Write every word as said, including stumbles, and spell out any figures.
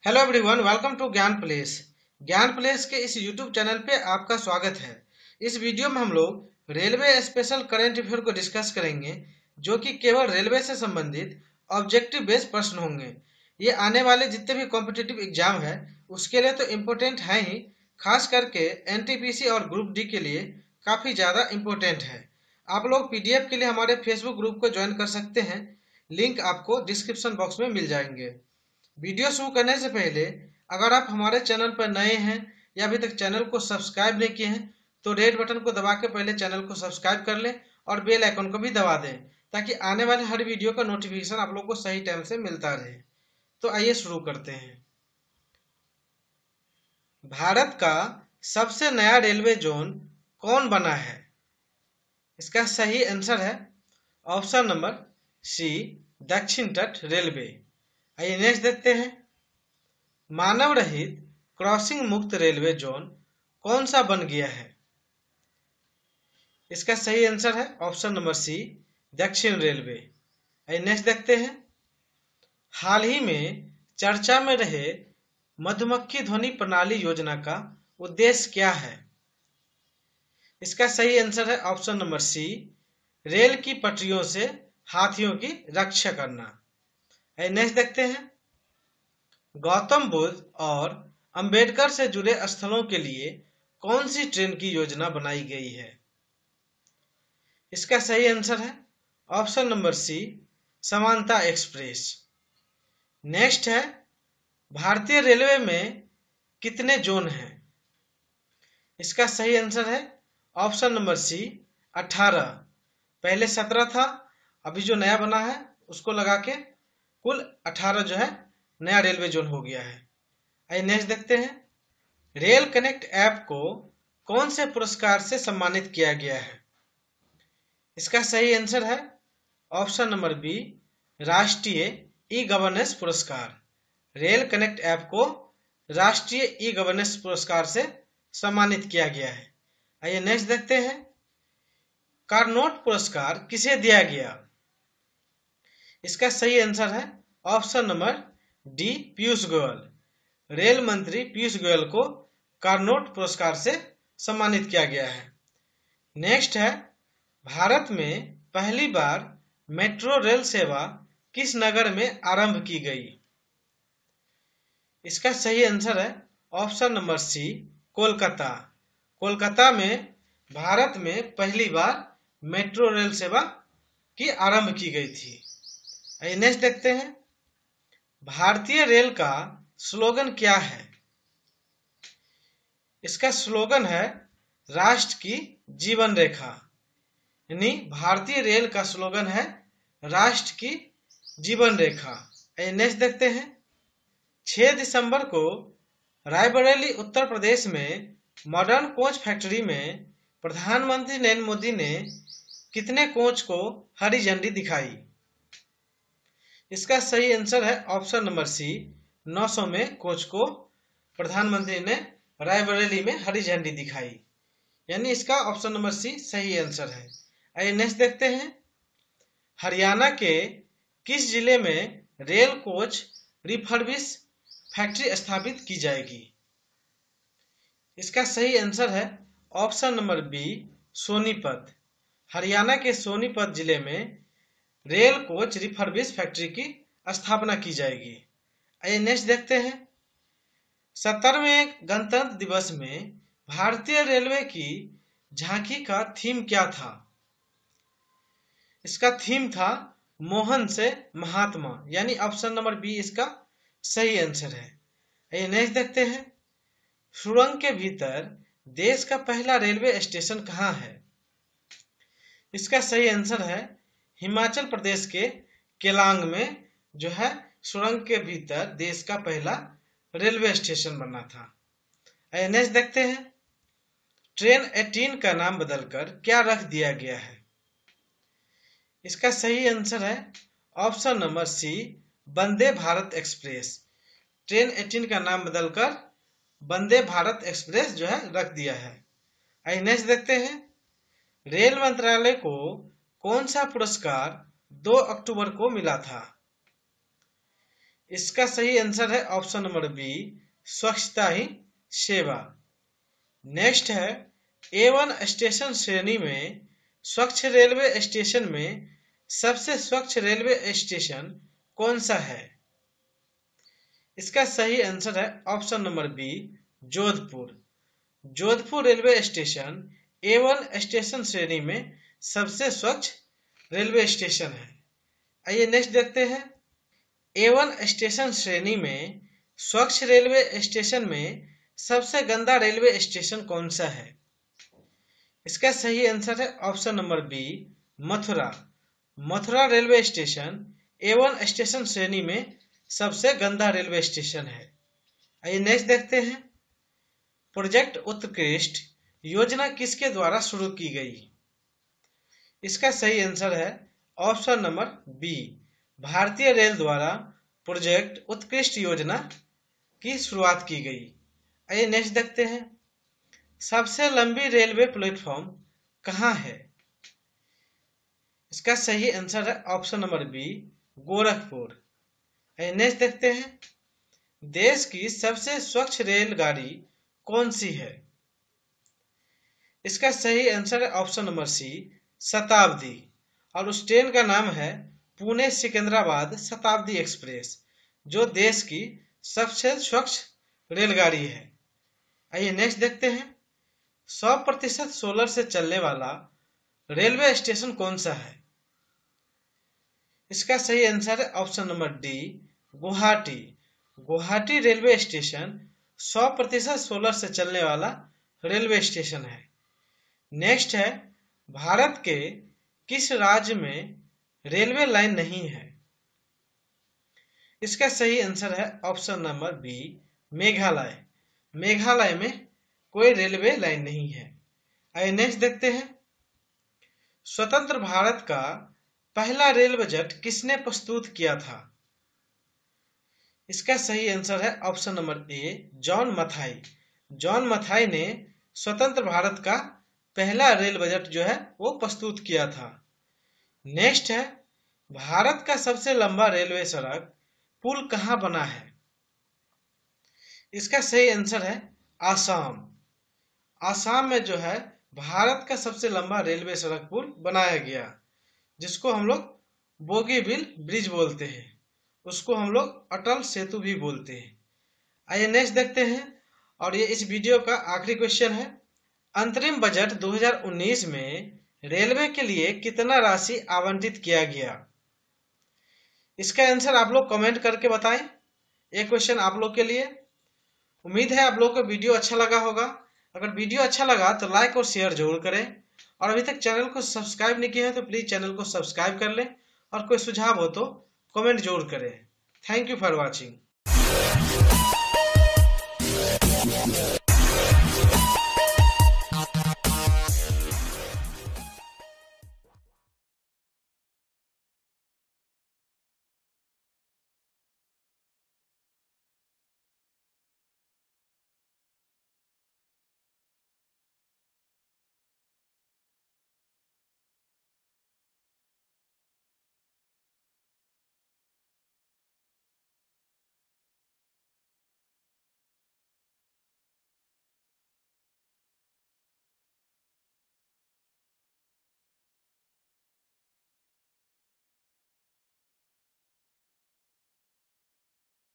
Hello everyone, welcome to Gyan place. Gyan place के इस YouTube channel पे आपका स्वागत है। इस वीडियो में हम लोग रेलवे स्पेशल करंट अफेयर को डिस्कस करेंगे, जो कि केवल रेलवे से संबंधित ऑब्जेक्टिव बेस्ड प्रश्न होंगे। ये आने वाले जितने भी कॉम्पिटिटिव एग्जाम है उसके लिए तो इम्पोर्टेंट है ही, खास करके एनटीपीसी और ग्रुप डी के लिए काफ़ी ज़्यादा इम्पोर्टेंट है। आप लोग पीडीएफ के लिए हमारे फेसबुक ग्रुप को ज्वाइन कर सकते हैं, लिंक आपको डिस्क्रिप्शन बॉक्स में मिल जाएंगे। वीडियो शुरू करने से पहले अगर आप हमारे चैनल पर नए हैं या अभी तक चैनल को सब्सक्राइब नहीं किए हैं तो रेड बटन को दबा के पहले चैनल को सब्सक्राइब कर लें और बेल आइकन को भी दबा दें, ताकि आने वाले हर वीडियो का नोटिफिकेशन आप लोग को सही टाइम से मिलता रहे। तो आइए शुरू करते हैं। भारत का सबसे नया रेलवे जोन कौन बना है? इसका सही आंसर है ऑप्शन नंबर सी, दक्षिण तट रेलवे। आइए नेक्स्ट देखते हैं। मानव रहित क्रॉसिंग मुक्त रेलवे जोन कौन सा बन गया है? इसका सही आंसर है ऑप्शन नंबर सी, दक्षिण रेलवे। आइए नेक्स्ट देखते हैं। हाल ही में चर्चा में रहे मधुमक्खी ध्वनि प्रणाली योजना का उद्देश्य क्या है? इसका सही आंसर है ऑप्शन नंबर सी, रेल की पटरियों से हाथियों की रक्षा करना। आइए नेक्स्ट देखते हैं। गौतम बुद्ध और अंबेडकर से जुड़े स्थलों के लिए कौन सी ट्रेन की योजना बनाई गई है? इसका सही आंसर है ऑप्शन नंबर सी, समानता एक्सप्रेस। नेक्स्ट है, भारतीय रेलवे में कितने जोन हैं? इसका सही आंसर है ऑप्शन नंबर सी, अठारह। पहले सत्रह था, अभी जो नया बना है उसको लगा के कुल अठारह जो है नया रेलवे जोन हो गया है। आइए नेक्स्ट देखते हैं। रेल कनेक्ट ऐप को कौन से पुरस्कार से सम्मानित किया गया है? इसका सही आंसर है ऑप्शन नंबर बी, राष्ट्रीय ई गवर्नेंस पुरस्कार। रेल कनेक्ट ऐप को राष्ट्रीय ई गवर्नेंस पुरस्कार से सम्मानित किया गया है। आइए नेक्स्ट देखते हैं। कार्नोट पुरस्कार किसे दिया गया? इसका सही आंसर है option number D, Piyush Goyal. Rail मंत्री पीयूष गोयल को कार्नोट पुरस्कार से सम्मानित किया गया है। नेक्स्ट है, भारत में पहली बार मेट्रो रेल सेवा किस नगर में आरंभ की गई? इसका सही आंसर है option number C, Kolkata. Kolkata में भारत में पहली बार मेट्रो रेल सेवा की आरंभ की गई थी। आइए नेक्स्ट देखते हैं। भारतीय रेल का स्लोगन क्या है? इसका स्लोगन है राष्ट्र की जीवन रेखा। यानी भारतीय रेल का स्लोगन है राष्ट्र की जीवन रेखा। आइए नेक्स्ट देखते हैं। छह दिसंबर को रायबरेली उत्तर प्रदेश में मॉडर्न कोच फैक्ट्री में प्रधानमंत्री नरेंद्र मोदी ने कितने कोच को हरी झंडी दिखाई? इसका सही आंसर है ऑप्शन नंबर सी, नौ सौ में कोच को प्रधानमंत्री ने रायबरेली में हरी झंडी दिखाई। यानी इसका ऑप्शन नंबर सी सही आंसर है। आइए नेक्स्ट देखते हैं। हरियाणा के किस जिले में रेल कोच रिफर्बिश फैक्ट्री स्थापित की जाएगी? इसका सही आंसर है option number B, Sonipat. Haryana के सोनीपत जिले में रेल कोच रिफर्बिश फैक्ट्री की स्थापना की जाएगी। आइए नेक्स्ट देखते हैं। सत्तरवें गणतंत्र दिवस में भारतीय रेलवे की झांकी का थीम क्या था? इसका थीम था मोहन से महात्मा। यानी ऑप्शन नंबर बी इसका सही आंसर है। आइए नेक्स्ट देखते हैं। सुरंग के भीतर देश का पहला रेलवे स्टेशन कहाँ है? इसका सही आंसर है हिमाचल प्रदेश के केलांग में जो है सुरंग के भीतर देश का पहला रेलवे स्टेशन बना था। आइए नेक्स्ट देखते हैं। ट्रेन अठारह का नाम बदलकर क्या रख दिया गया है? इसका सही आंसर है option number C, Vande Bharat express. Train अठारह का नाम बदलकर वंदे भारत एक्सप्रेस जो है रख दिया है। आइए नेक्स्ट देखते हैं। रेल मंत्रालय को कौन सा पुरस्कार दो अक्टूबर को मिला था? इसका सही आंसर है ऑप्शन नंबर बी, स्वच्छता ही सेवा। नेक्स्ट है, ए वन स्टेशन श्रेणी में स्वच्छ रेलवे स्टेशन में सबसे स्वच्छ रेलवे स्टेशन कौन सा है? इसका सही आंसर है option number B, Jodhpur. Jodhpur railway station A one station श्रेणी में सबसे स्वच्छ रेलवे स्टेशन है। आइए नेक्स्ट देखते हैं, ए वन स्टेशन श्रेणी में स्वच्छ रेलवे स्टेशन में सबसे गंदा रेलवे स्टेशन कौन सा है? इसका सही आंसर है option number B, Mathura. Mathura railway station A one station श्रेणी में सबसे गंदा रेलवे स्टेशन है। आइए नेक्स्ट देखते हैं, प्रोजेक्ट उत्कृष्ट योजना किसके द्वारा शुरू की गई? इसका सही आंसर है ऑप्शन नंबर बी, भारतीय रेल द्वारा प्रोजेक्ट उत्कृष्ट योजना की शुरुआत की गई। आइए नेक्स्ट देखते हैं, सबसे लंबी रेलवे प्लेटफॉर्म कहाँ है? इसका सही आंसर है ऑप्शन नंबर बी, गोरखपुर। आइए नेक्स्ट देखते हैं, देश की सबसे स्वच्छ रेलगाड़ी कौन सी है? इसका सही आंसर है ऑप्शन नंबर सी, शताब्दी। और उस ट्रेन का नाम है पुणे सिकंदराबाद शताब्दी एक्सप्रेस, जो देश की सबसे स्वच्छ रेलगाड़ी है। आइए नेक्स्ट देखते हैं, सौ प्रतिशत सोलर से चलने वाला रेलवे स्टेशन कौन सा है? इसका सही आंसर है option number D, Guwahati. Guwahati railway station सौ प्रतिशत सोलर से चलने वाला रेलवे स्टेशन है। नेक्स्ट है, भारत के किस राज्य में रेलवे लाइन नहीं है? इसका सही आंसर है option number B, Meghalaya. Meghalaya में कोई रेलवे लाइन नहीं है। आइए नेक्स्ट देखते हैं, स्वतंत्र भारत का पहला रेल बजट किसने प्रस्तुत किया था? इसका सही आंसर है option number A, John Mathai. John Mathai ने स्वतंत्र भारत का पहला रेल बजट जो है वो प्रस्तुत किया था। नेक्स्ट है, भारत का सबसे लंबा रेलवे सड़क पुल कहाँ बना है? इसका सही आंसर है आसाम। आसाम में जो है भारत का सबसे लंबा रेलवे सड़क पुल बनाया गया, जिसको हम लोग बोगीबिल ब्रिज बोलते हैं। उसको हम लोग अटल सेतु भी बोलते हैं। आइए नेक्स्ट देखते हैं, और ये इस वीडियो का आखिरी क्वेश्चन है, अंतरिम बजट दो हज़ार उन्नीस में रेलवे के लिए कितना राशि आवंटित किया गया? इसका आंसर आप लोग कमेंट करके बताएं। ये क्वेश्चन आप लोग के लिए। उम्मीद है आप लोग को वीडियो अच्छा लगा होगा। अगर वीडियो अच्छा लगा तो लाइक और शेयर जरूर करें, और अभी तक चैनल को सब्सक्राइब नहीं किया है तो प्लीज चैनल को सब्सक्राइब कर लें, और कोई सुझाव हो तो कमेंट जरूर करें। Thank you for watching.